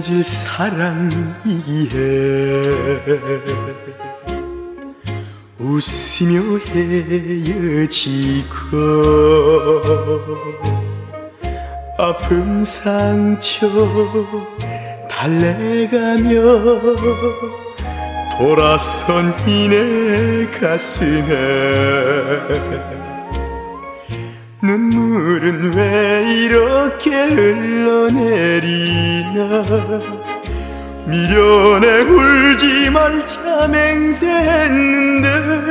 맺을 사랑이기에 웃으며 헤어지고 아픈 상처 달래가며 돌아선 이내 가슴에 눈물은 왜 이렇게 흘러내리나. 미련에 울지 말자 맹세했는데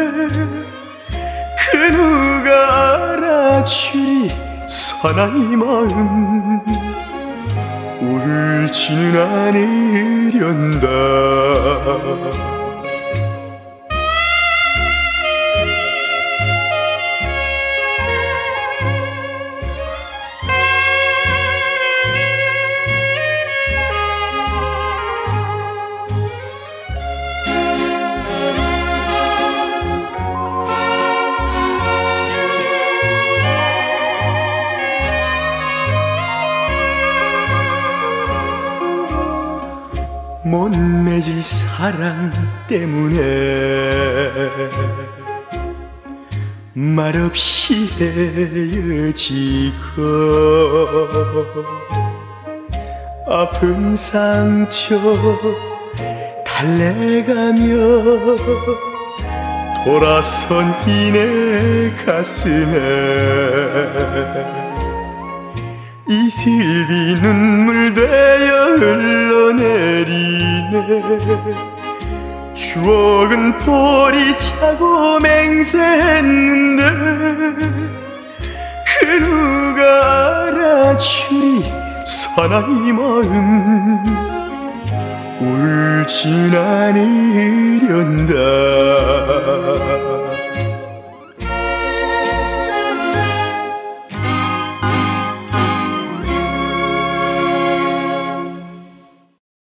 그 누가 알아주리 선한 이 마음. 울지는 않으련다. 못 맺을 사랑 때문에 말없이 헤어지고 아픈 상처 달래가며 돌아선 이내 가슴에 이슬비 눈물 되어 흘러내리네. 추억은 볼이 차고 맹세했는데 그 누가 알아주리 선한 이 마음. 울진 않으련다.